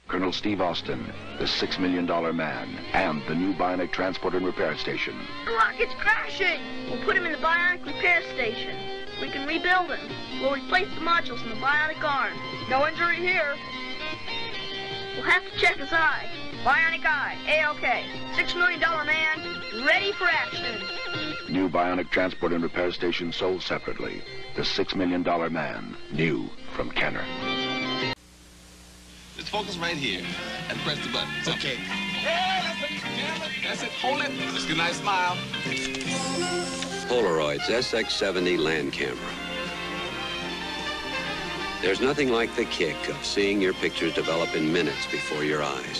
Colonel Steve Austin, the $6 million man, and the new bionic transport and repair station. The rocket's crashing! We'll put him in the bionic repair station. We can rebuild him. We'll replace the modules in the bionic arm. No injury here. We'll have to check his eye. Bionic eye, A-OK. $6 million man, ready for action. New bionic transport and repair station sold separately. The $6 million man, new from Kenner. Just focus right here and press the button. Okay. Yeah, that's it. Damn it. That's it. Hold it. Just a nice smile. Polaroid's SX70 land camera. There's nothing like the kick of seeing your pictures develop in minutes before your eyes.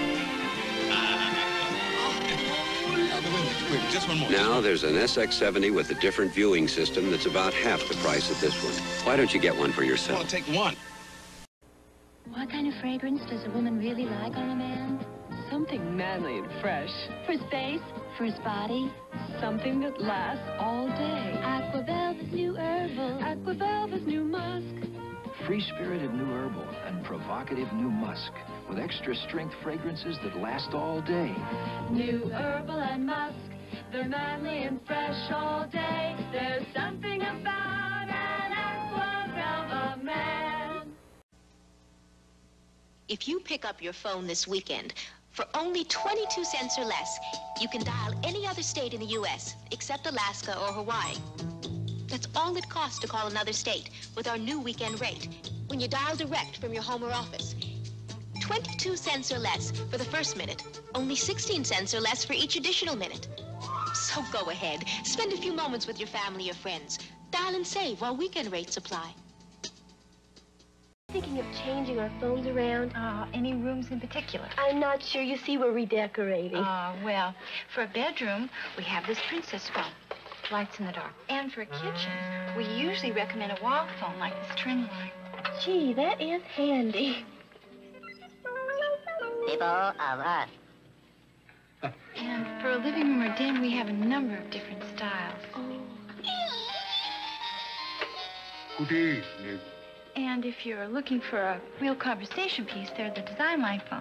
Just one more. Now there's an SX70 with a different viewing system that's about half the price of this one. Why don't you get one for yourself? I want to take one. What kind of fragrance does a woman really like on a man? Something manly and fresh. For his face? For his body? Something that lasts all day. Aqua Velva's new herbal. Aqua Velva's new musk. Free-spirited new herbal and provocative new musk with extra strength fragrances that last all day. New herbal and musk. They're manly and fresh all day. There's something about an Aqua Velva man. If you pick up your phone this weekend, for only 22 cents or less, you can dial any other state in the U.S. except Alaska or Hawaii. That's all it costs to call another state with our new weekend rate when you dial direct from your home or office. 22 cents or less for the first minute, only 16 cents or less for each additional minute. So go ahead, spend a few moments with your family or friends. Dial and save while weekend rates apply. Thinking of changing our phones around? Any rooms in particular? I'm not sure. You see, we're redecorating. Well, for a bedroom, we have this princess phone. Lights in the dark. And for a kitchen, we usually recommend a wall phone like this trim line. Gee, that is handy. People of Earth. And for a living room or den, we have a number of different styles. Good evening. And if you're looking for a real conversation piece, they're the design line phone.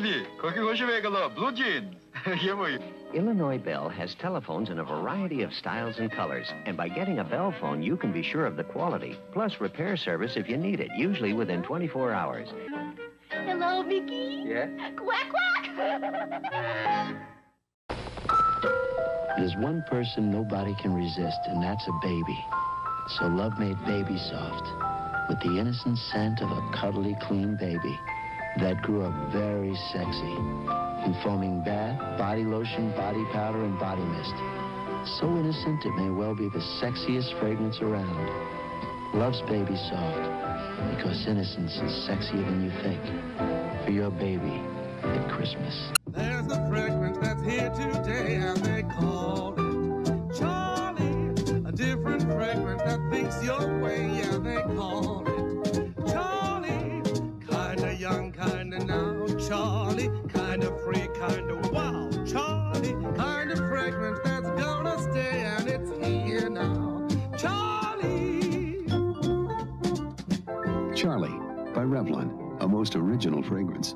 Illinois Bell has telephones in a variety of styles and colors. And by getting a Bell phone, you can be sure of the quality. Plus repair service if you need it, usually within 24 hours. Hello, Mickey. Yeah? Quack, quack. There's one person nobody can resist, and that's a baby. So love made Baby Soft, with the innocent scent of a cuddly, clean baby that grew up very sexy, in foaming bath, body lotion, body powder, and body mist. So innocent it may well be the sexiest fragrance around. Love's Baby Soft, because innocence is sexier than you think. For your baby at Christmas. There's a fragrance that's here today, and they call it Charlie. A different fragrance that thinks your way, yeah, they call it Charlie. Kinda young, kinda now, Charlie. Kinda free, kinda wild, Charlie. Kind of fragrance that's gonna stay, and it's here now, Charlie. Charlie by Revlon, a most original fragrance.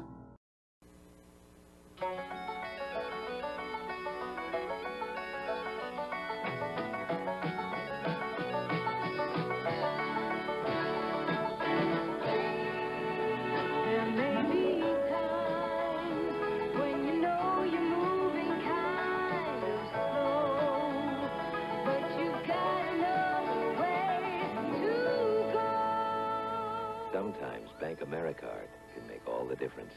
Sometimes Bank AmeriCard can make all the difference.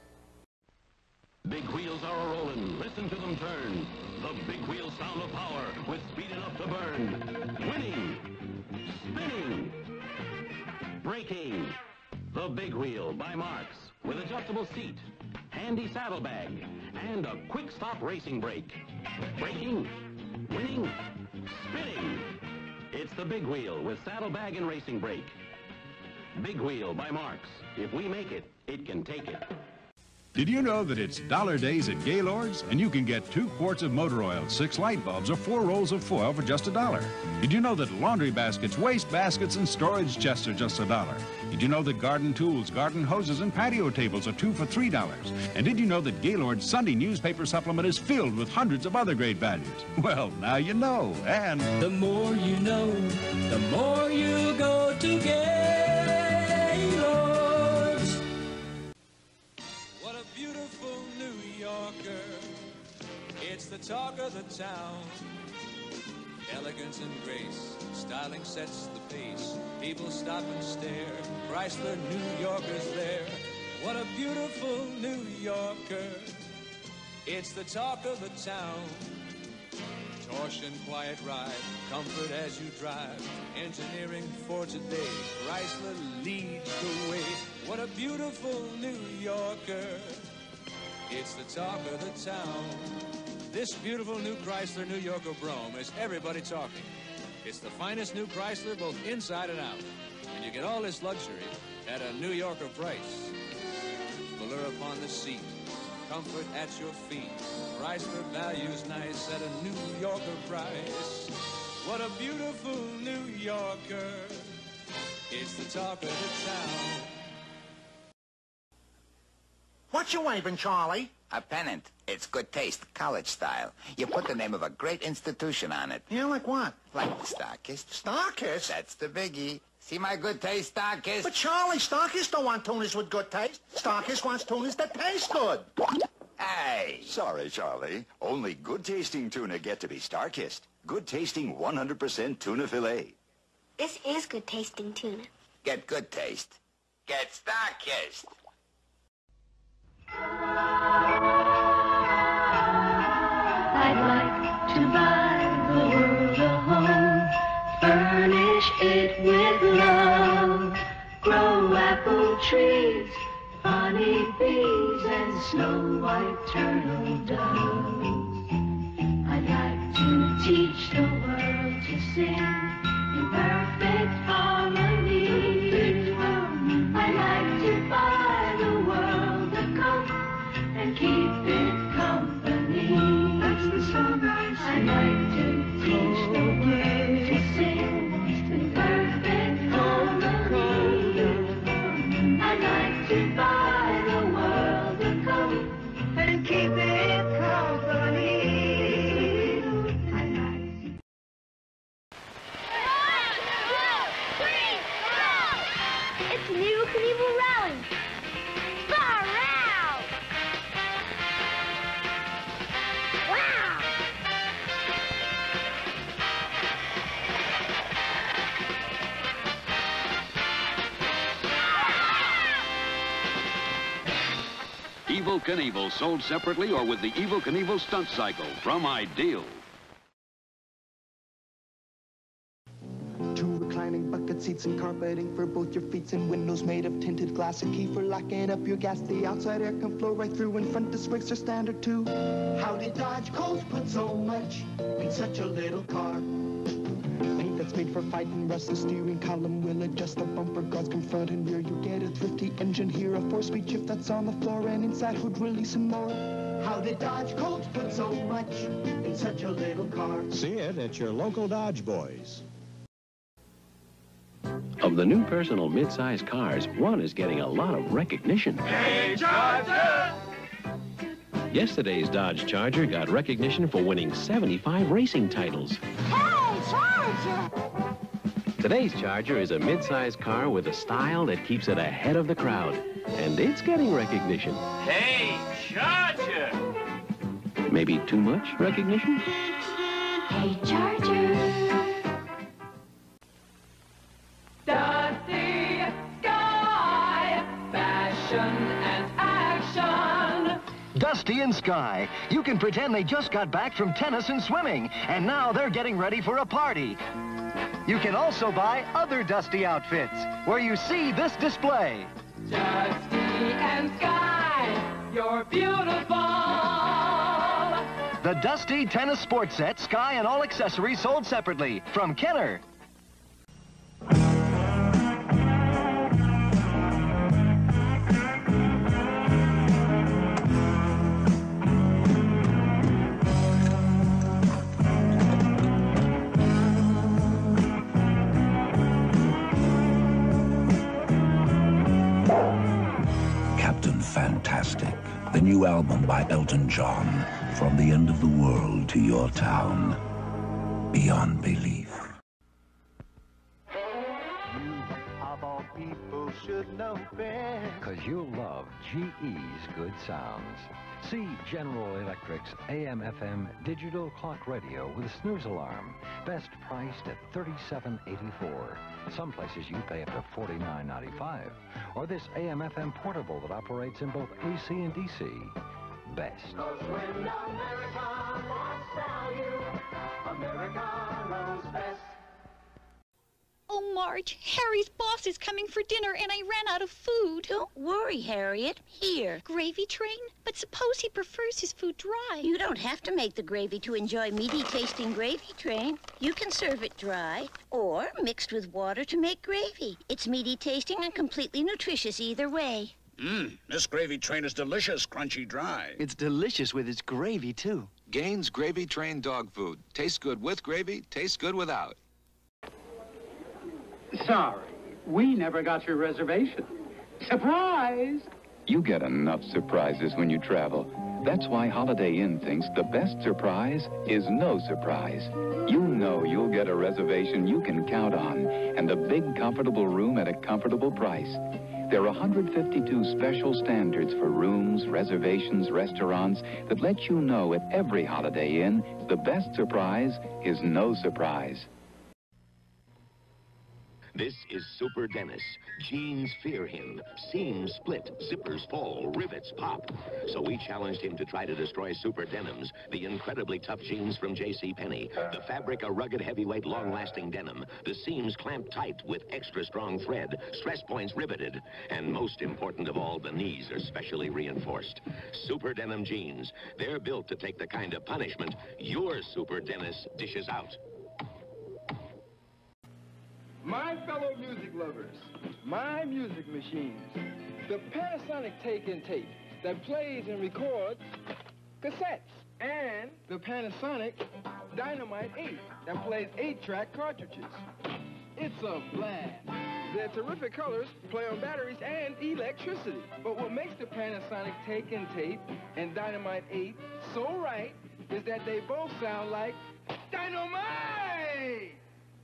Big wheels are a-rolling. Listen to them turn. The big wheel sound of power with speed enough to burn. Winning. Spinning. Braking. The Big Wheel by Marx with adjustable seat, handy saddlebag, and a quick stop racing brake. Braking. Winning. Spinning. It's the Big Wheel with saddlebag and racing brake. Big Wheel by Marx. If we make it, it can take it. Did you know that it's dollar days at Gaylord's? And you can get 2 quarts of motor oil, 6 light bulbs, or 4 rolls of foil for just $1. Did you know that laundry baskets, waste baskets, and storage chests are just $1? Did you know that garden tools, garden hoses, and patio tables are 2 for $3? And did you know that Gaylord's Sunday newspaper supplement is filled with hundreds of other great values? Well, now you know, and... The more you know, the more you go to Gaylord's. What a beautiful New Yorker. It's the talk of the town. Elegance and grace, styling sets the pace. People stop and stare. Chrysler, New Yorker's there. What a beautiful New Yorker. It's the talk of the town. Torsion, quiet ride, comfort as you drive. Engineering for today, Chrysler leads the way. What a beautiful New Yorker. It's the talk of the town. This beautiful new Chrysler New Yorker Brougham is everybody talking. It's the finest new Chrysler both inside and out. And you get all this luxury at a New Yorker price. Velour upon the seat, comfort at your feet. Chrysler values nice at a New Yorker price. What a beautiful New Yorker. It's the talk of the town. What you waving, Charlie? A pennant. It's good taste, college style. You put the name of a great institution on it. Yeah, like what? Like the Starkist. Starkist? That's the biggie. See my good taste, Starkist? But Charlie, Starkist don't want tuners with good taste. Starkist wants tuners that taste good. Hey! Sorry, Charlie. Only good-tasting tuna get to be Starkist. Good-tasting 100% tuna fillet. This is good-tasting tuna. Get good taste. Get Starkist. I'd like to buy the world a home, furnish it with love, grow apple trees, honey bees, and snow white turtle doves. I'd like to teach the world to sing in perfect harmony. I'd like to buy the world a coat and keep it company. That's the song I'd like to teach the world to sing in perfect harmony. I'd like to buy the world a coat and keep it company. It's a new Knievel rally. Far out! Wow! Evel Knievel, sold separately or with the Evel Knievel stunt cycle from Ideal. Two reclining bucket seats and carpeting for both your feet, and windows made of tinted glass, a key for locking up your gas. The outside air can flow right through, and front disc brakes are standard too. How did Dodge Colts put so much in such a little car? Paint that's made for fighting rust, the steering column will adjust, the bumper guards come front and rear. You get a thrifty engine here, a 4-speed shift that's on the floor, and inside hood release and more. How did Dodge Colts put so much in such a little car? See it at your local Dodge Boys. Of the new personal mid-size cars, one is getting a lot of recognition. Hey, Charger! Yesterday's Dodge Charger got recognition for winning 75 racing titles. Hey, Charger! Today's Charger is a mid-size car with a style that keeps it ahead of the crowd. And it's getting recognition. Hey, Charger! Maybe too much recognition? Hey, Charger! Dusty Sky, fashion and action. Dusty and Sky. You can pretend they just got back from tennis and swimming, and now they're getting ready for a party. You can also buy other Dusty outfits, where you see this display. Dusty and Sky, you're beautiful. The Dusty Tennis Sports Set, Sky, and all accessories sold separately from Kenner. fantastic. The new album by Elton John, From the End of the World to Your Town. Beyond belief. Of all people should know best. Because you'll love GE's good sounds. See General Electric's AM/FM digital clock radio with snooze alarm. Best priced at $37.84. Some places you pay up to $49.95. Or this AM/FM portable that operates in both AC and DC. Best. When America wants value, America knows best. Oh, Marge, Harry's boss is coming for dinner and I ran out of food. Don't worry, Harriet. Here. Gravy train? But suppose he prefers his food dry. You don't have to make the gravy to enjoy meaty tasting gravy train. You can serve it dry or mixed with water to make gravy. It's meaty tasting and completely nutritious either way. This gravy train is delicious, crunchy dry. It's delicious with its gravy, too. Gaines Gravy Train dog food. Tastes good with gravy, tastes good without. Sorry, we never got your reservation. Surprise! You get enough surprises when you travel. That's why Holiday Inn thinks the best surprise is no surprise. You know you'll get a reservation you can count on and a big, comfortable room at a comfortable price. There are 152 special standards for rooms, reservations, restaurants that let you know at every Holiday Inn the best surprise is no surprise. This is Super Dennis. Jeans fear him. Seams split, zippers fall, rivets pop. So we challenged him to try to destroy Super Denims, the incredibly tough jeans from JCPenney. The fabric, a rugged, heavyweight, long-lasting denim. The seams clamped tight with extra strong thread, stress points riveted. And most important of all, the knees are specially reinforced. Super Denim jeans. They're built to take the kind of punishment your Super Dennis dishes out. My fellow music lovers, my music machines, the Panasonic Take and Tape that plays and records cassettes, and the Panasonic Dynamite 8 that plays 8-track cartridges. It's a blast. Their terrific colors play on batteries and electricity. But what makes the Panasonic Take and Tape and Dynamite 8 so right is that they both sound like dynamite!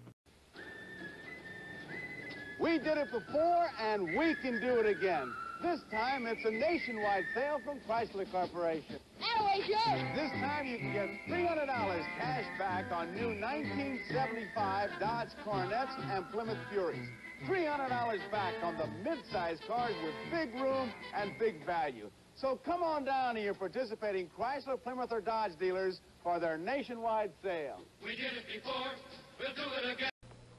We did it before, and we can do it again. This time, it's a nationwide sale from Chrysler Corporation. This time, you can get $300 cash back on new 1975 Dodge Coronets and Plymouth Furies. $300 back on the mid-size cars with big room and big value. So come on down to your participating Chrysler, Plymouth, or Dodge dealers for their nationwide sale. We did it before, we'll do it again.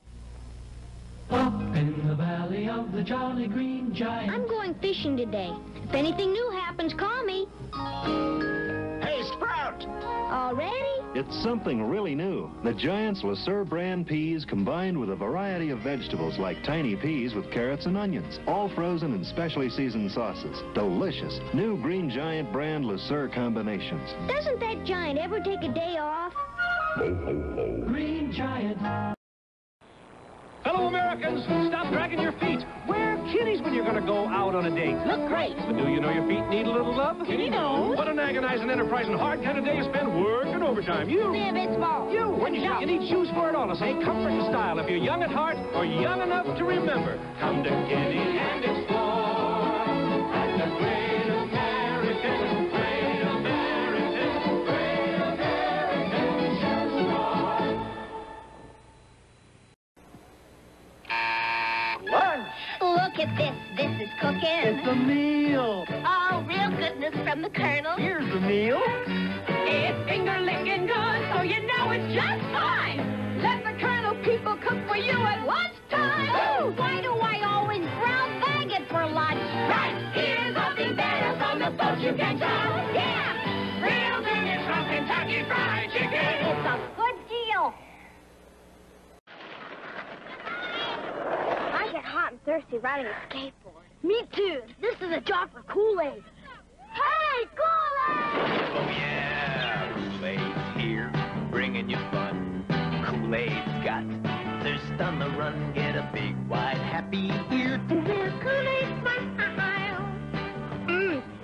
Up in the valley of the Jolly Green Giant. I'm going fishing today. If anything new happens, call me. Hey, Sprout! Already? It's something really new. The Giant's Le Sueur brand peas combined with a variety of vegetables like tiny peas with carrots and onions, all frozen in specially seasoned sauces. Delicious. New Green Giant brand Le Sueur combinations. Doesn't that giant ever take a day off? Green Giant. Fellow Americans, stop dragging your feet. Wear kitties when you're going to go out on a date. Look great. But do you know your feet need a little love? Kitty knows. What an agonizing, enterprising, hard kind of day you spend working overtime. You. Live its ball. You. When you say you need shoes for it all, to say comfort and style. If you're young at heart or young enough to remember, come to Kitty and explore at the Great American, Great American, Great American Shoe Store. Lunch. Look at this. This is cooking. It's a meal. Oh, real goodness from the Colonel. Here's the meal. It's finger-licking good, so you know it's just fine. Let the Colonel people cook for you at lunchtime. Ooh, why do I always brown bag it for lunch? Right, here's something better from the folks you can tell. Yeah, real goodness from Kentucky Fried Chicken. It's a good deal. I get hot and thirsty riding a skateboard. Me too. This is a job for Kool-Aid. Hey, Kool-Aid! Oh, yeah. Kool-Aid's here, bringing you fun. Kool-Aid's got thirst on the run. Get a big, wide, happy ear to hear Kool-Aid's smile.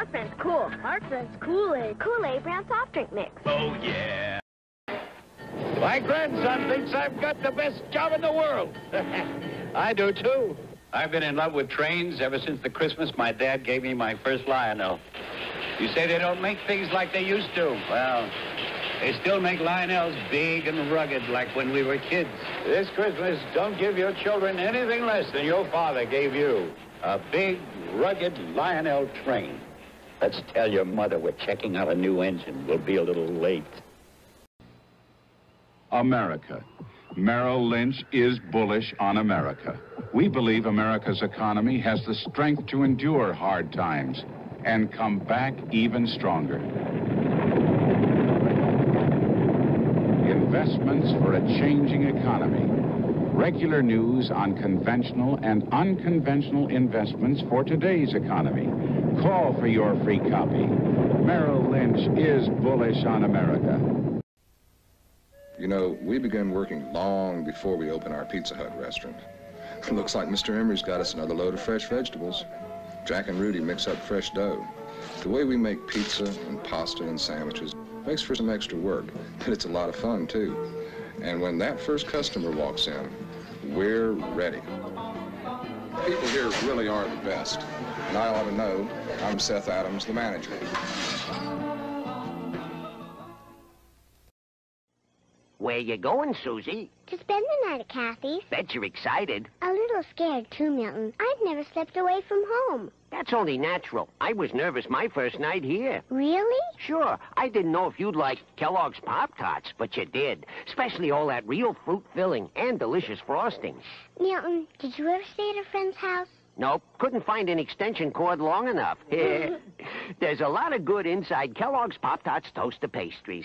friend's cool. Our friend's Kool-Aid. Kool-Aid brown soft drink mix. Oh, yeah. My grandson thinks I've got the best job in the world. I do, too. I've been in love with trains ever since the Christmas my dad gave me my first Lionel. You say they don't make things like they used to. Well, they still make Lionels big and rugged like when we were kids. This Christmas, don't give your children anything less than your father gave you. A big, rugged Lionel train. Let's tell your mother we're checking out a new engine. We'll be a little late. America. Merrill Lynch is bullish on America. We believe America's economy has the strength to endure hard times and come back even stronger. Investments for a changing economy. Regular news on conventional and unconventional investments for today's economy. Call for your free copy. Merrill Lynch is bullish on America. You know, we began working long before we opened our Pizza Hut restaurant. Looks like Mr. Emery's got us another load of fresh vegetables. Jack and Rudy mix up fresh dough. The way we make pizza and pasta and sandwiches makes for some extra work, but it's a lot of fun, too. And when that first customer walks in, we're ready. People here really are the best, and I ought to know. I'm Seth Adams, the manager. Where you going, Susie? To spend the night at Kathy's. Bet you're excited. A little scared, too, Milton. I've never slept away from home. That's only natural. I was nervous my first night here. Really? Sure. I didn't know if you'd like Kellogg's Pop-Tarts, but you did. Especially all that real fruit filling and delicious frosting. Milton, did you ever stay at a friend's house? Nope. Couldn't find an extension cord long enough. There's a lot of good inside Kellogg's Pop-Tarts toaster pastries.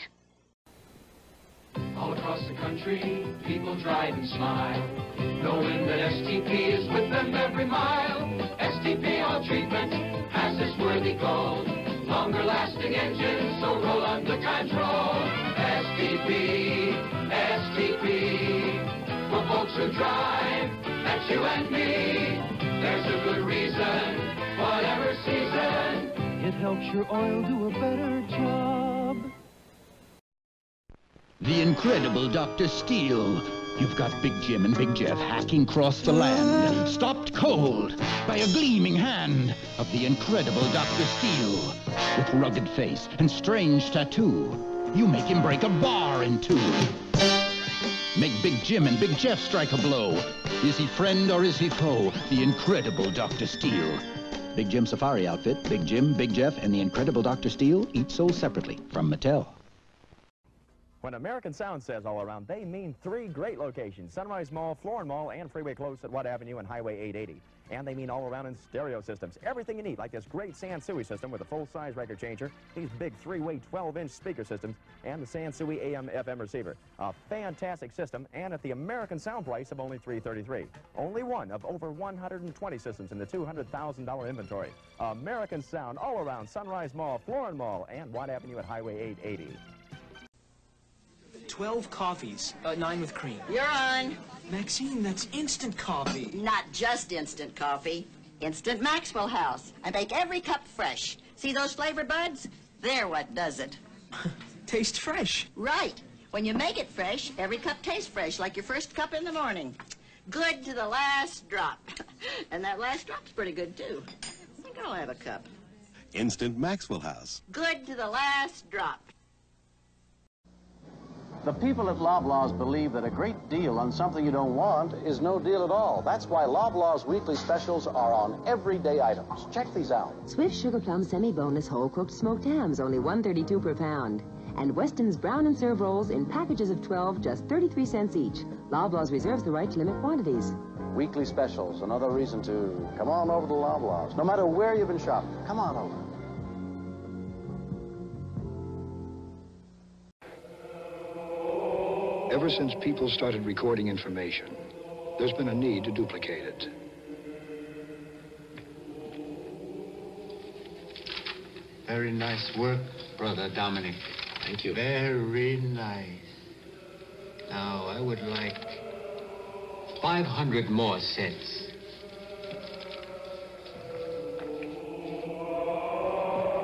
All across the country, people drive and smile, knowing that STP is with them every mile. STP Oil Treatment has this worthy goal, longer lasting engines, so roll under control. STP, STP, for folks who drive, that's you and me. There's a good reason, whatever season. It helps your oil do a better job. The incredible Dr. Steele. You've got Big Jim and Big Jeff hacking across the land, stopped cold by a gleaming hand of the incredible Dr. Steele. With rugged face and strange tattoo, you make him break a bar in two. Make Big Jim and Big Jeff strike a blow. Is he friend or is he foe? The incredible Dr. Steele. Big Jim Safari outfit, Big Jim, Big Jeff, and the incredible Dr. Steele, each sold separately from Mattel. When American Sound says all around, they mean 3 great locations: Sunrise Mall, Florin Mall, and Freeway Close at Watt Avenue and Highway 880. And they mean all around in stereo systems. Everything you need, like this great Sansui system with a full-size record changer, these big 3-way 12-inch speaker systems, and the Sansui AM/FM receiver. A fantastic system, and at the American Sound price of only $333. Only one of over 120 systems in the $200,000 inventory. American Sound all around Sunrise Mall, Florin Mall, and Watt Avenue at Highway 880. 12 coffees, 9 with cream. You're on. Maxine, that's instant coffee. Not just instant coffee. Instant Maxwell House. I make every cup fresh. See those flavor buds? They're what does it. Tastes fresh. Right. When you make it fresh, every cup tastes fresh, like your first cup in the morning. Good to the last drop. And that last drop's pretty good, too. I think I'll have a cup. Instant Maxwell House. Good to the last drop. The people at Loblaws believe that a great deal on something you don't want is no deal at all. That's why Loblaws weekly specials are on everyday items. Check these out. Swift Sugar Plum Semi-Boneless Whole-Cooked Smoked Hams, only $1.32 per pound. And Weston's Brown and Serve Rolls in packages of 12, just 33 cents each. Loblaws reserves the right to limit quantities. Weekly specials, another reason to come on over to Loblaws. No matter where you've been shopping, come on over. Ever since people started recording information, there's been a need to duplicate it. Very nice work, Brother Dominic. Thank you. Very nice. Now, I would like 500 more sets.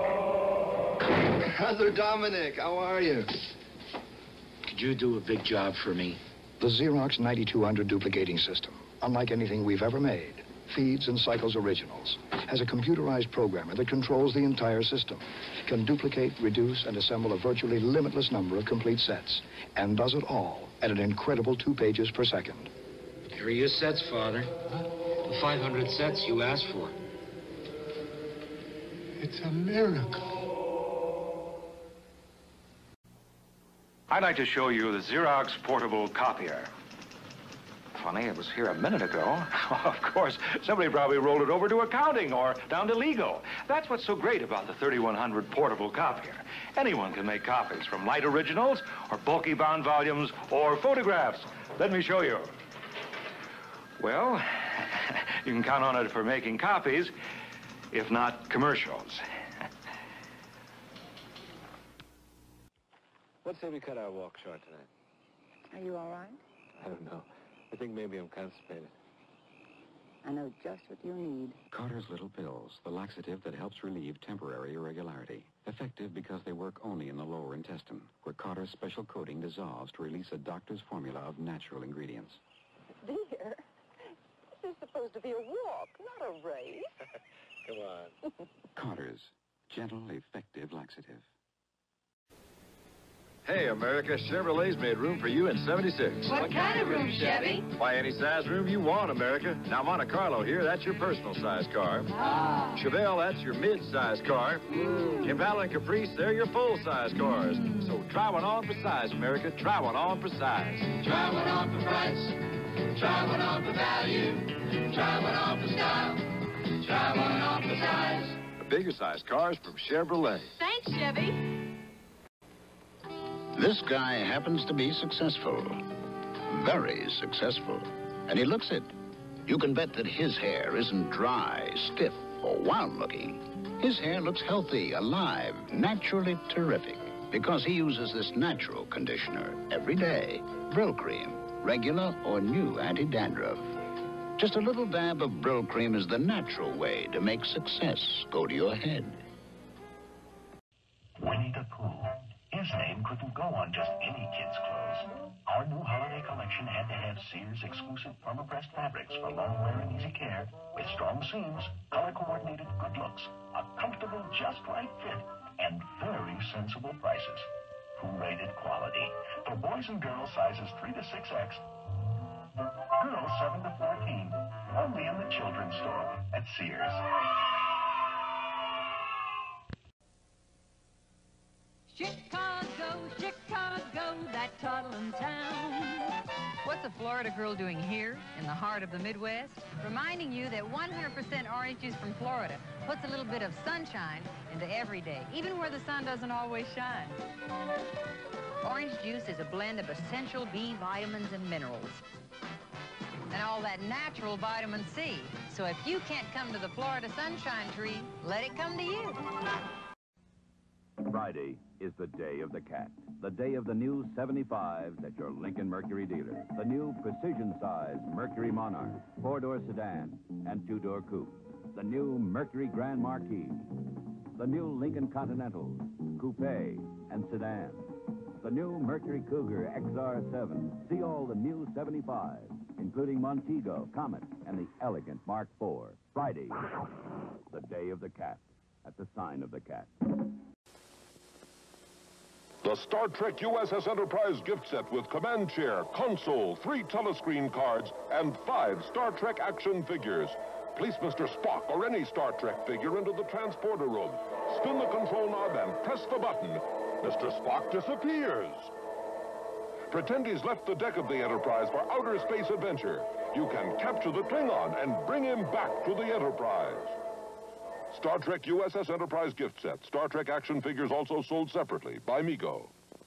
Brother Dominic, how are you? Could you do a big job for me? The Xerox 9200 duplicating system, unlike anything we've ever made, feeds and cycles originals, has a computerized programmer that controls the entire system, can duplicate, reduce, and assemble a virtually limitless number of complete sets, and does it all at an incredible 2 pages per second. Here are your sets, Father. The 500 sets you asked for. It's a miracle. I'd like to show you the Xerox portable copier. Funny, it was here a minute ago. Of course, somebody probably rolled it over to accounting or down to legal. That's what's so great about the 3100 portable copier. Anyone can make copies from light originals or bulky bound volumes or photographs. Let me show you. Well, you can count on it for making copies, if not commercials. Let's say we cut our walk short tonight. Are you all right? I don't know. I think maybe I'm constipated. I know just what you need. Carter's Little Pills, the laxative that helps relieve temporary irregularity. Effective because they work only in the lower intestine, where Carter's special coating dissolves to release a doctor's formula of natural ingredients. Dear, this is supposed to be a walk, not a race. Come on. Carter's, gentle, effective laxative. Hey, America, Chevrolet's made room for you in 76. What kind of room, Chevy? Why, any size room you want, America. Now, Monte Carlo here, that's your personal size car. Ah. Chevelle, that's your mid-size car. Impala and Caprice, they're your full-size cars. So try one on for size, America. Try one on for size. Try one on for price. Try one on for value. Try one on for style. Try one on for size. The bigger size cars from Chevrolet. Thanks, Chevy. This guy happens to be successful. Very successful. And he looks it. You can bet that his hair isn't dry, stiff, or wild-looking. His hair looks healthy, alive, naturally terrific. Because he uses this natural conditioner every day. Brill Cream, regular or new anti-dandruff. Just a little dab of Brill Cream is the natural way to make success go to your head. Winnie the Pooh. His name couldn't go on just any kid's clothes. Our new holiday collection had to have Sears exclusive perma-pressed fabrics for long wear and easy care, with strong seams, color-coordinated good looks, a comfortable just right fit, and very sensible prices. Pooh-rated quality for boys and girls sizes 3 to 6X, girls 7 to 14, only in the children's store at Sears. Chicago, Chicago, that toddling town. What's a Florida girl doing here in the heart of the Midwest? Reminding you that 100% orange juice from Florida puts a little bit of sunshine into every day, even where the sun doesn't always shine. Orange juice is a blend of essential B vitamins and minerals, and all that natural vitamin C. So if you can't come to the Florida sunshine tree, let it come to you. Friday is the day of the cat. The day of the new 75s at your Lincoln Mercury dealer. The new precision-sized Mercury Monarch, 4-door sedan and 2-door coupe. The new Mercury Grand Marquis. The new Lincoln Continentals, coupe and sedan. The new Mercury Cougar XR7. See all the new 75s, including Montego, Comet, and the elegant Mark IV. Friday, the day of the cat, at the sign of the cat. The Star Trek USS Enterprise gift set with command chair, console, 3 telescreen cards, and 5 Star Trek action figures. Place Mr. Spock or any Star Trek figure into the transporter room. Spin the control knob and press the button. Mr. Spock disappears. Pretend he's left the deck of the Enterprise for outer space adventure. You can capture the Klingon and bring him back to the Enterprise. Star Trek USS Enterprise gift set. Star Trek action figures also sold separately by Mego.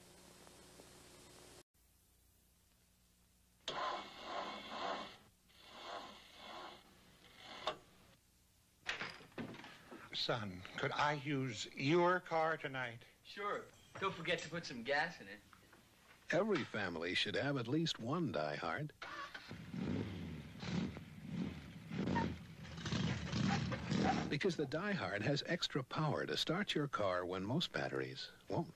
Son, could I use your car tonight? Sure. Don't forget to put some gas in it. Every family should have at least one diehard. Because the Die Hard has extra power to start your car when most batteries won't.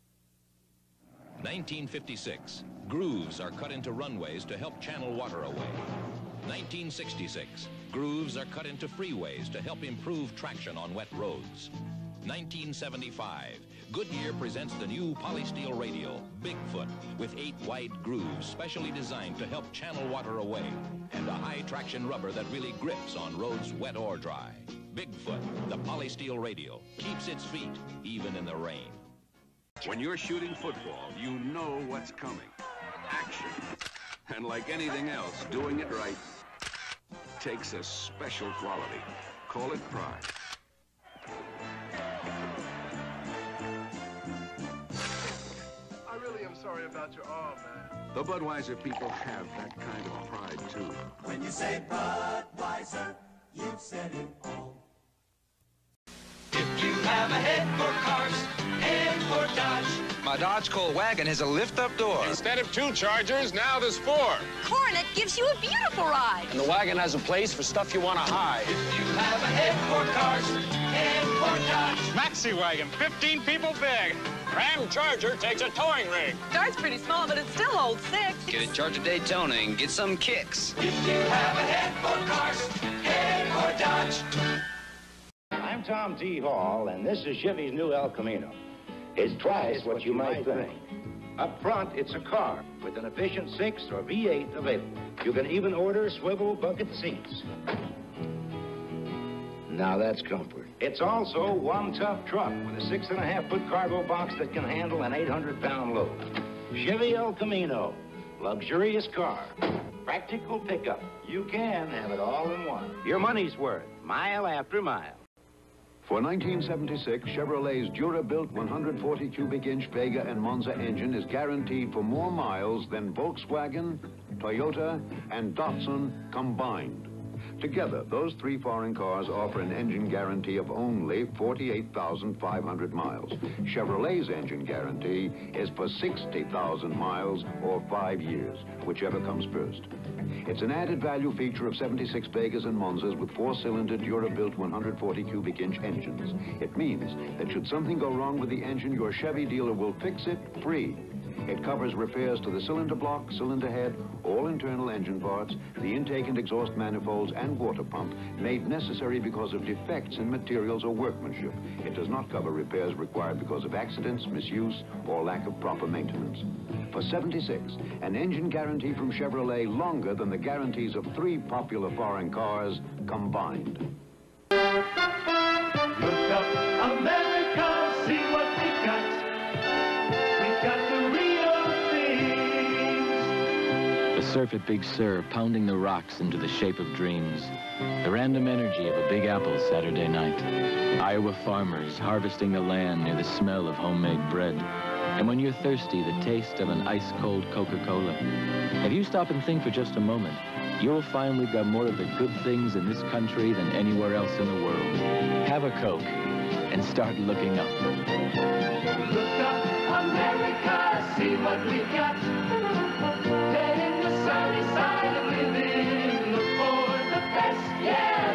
1956. Grooves are cut into runways to help channel water away. 1966. Grooves are cut into freeways to help improve traction on wet roads. 1975. Goodyear presents the new polysteel radial, Bigfoot, with 8 wide grooves specially designed to help channel water away, and a high-traction rubber that really grips on roads wet or dry. Bigfoot, the polysteel radial, keeps its feet even in the rain. When you're shooting football, you know what's coming. Action. And like anything else, doing it right takes a special quality. Call it pride. I really am sorry about your arm, man. The Budweiser people have that kind of pride, too. When you say Budweiser, you've said it all. If you have a head for cars, head for Dodge. My Dodge Colt wagon has a lift-up door. Instead of 2 Chargers, now there's 4. Coronet gives you a beautiful ride. And the wagon has a place for stuff you want to hide. If you have a head for cars, head for Dodge. Maxi wagon, 15 people big. Ram Charger takes a towing rig. Starts pretty small, but it still holds 6. Get in charge of Daytona and get some kicks. If you have a head for cars, head for Dodge. I'm Tom T. Hall, and this is Chevy's new El Camino. It's twice what you might think. Up front, it's a car with an efficient 6 or V8 available. You can even order swivel bucket seats. Now that's comfort. It's also one tough truck with a 6.5-foot cargo box that can handle an 800-pound load. Chevy El Camino, luxurious car, practical pickup. You can have it all in one. Your money's worth, mile after mile. For 1976, Chevrolet's Dura-built 140 cubic inch Vega and Monza engine is guaranteed for more miles than Volkswagen, Toyota, and Datsun combined. Together, those 3 foreign cars offer an engine guarantee of only 48,500 miles. Chevrolet's engine guarantee is for 60,000 miles or 5 years, whichever comes first. It's an added value feature of 76 Vegas and Monzas with 4-cylinder Dura-built 140 cubic inch engines. It means that should something go wrong with the engine, your Chevy dealer will fix it free. It covers repairs to the cylinder block, cylinder head, all internal engine parts, the intake and exhaust manifolds, and water pump, made necessary because of defects in materials or workmanship. It does not cover repairs required because of accidents, misuse, or lack of proper maintenance. For 76, an engine guarantee from Chevrolet longer than the guarantees of 3 popular foreign cars combined. Look up, America, see what we got. We got the real things. The surf at Big Sur pounding the rocks into the shape of dreams. The random energy of a Big Apple Saturday night. Iowa farmers harvesting the land near the smell of homemade bread. And when you're thirsty, the taste of an ice-cold Coca-Cola. If you stop and think for just a moment, you'll find we've got more of the good things in this country than anywhere else in the world. Have a Coke and start looking up. Look up, America, see what we got. Head in the sunny side of living. Look for the best, yeah.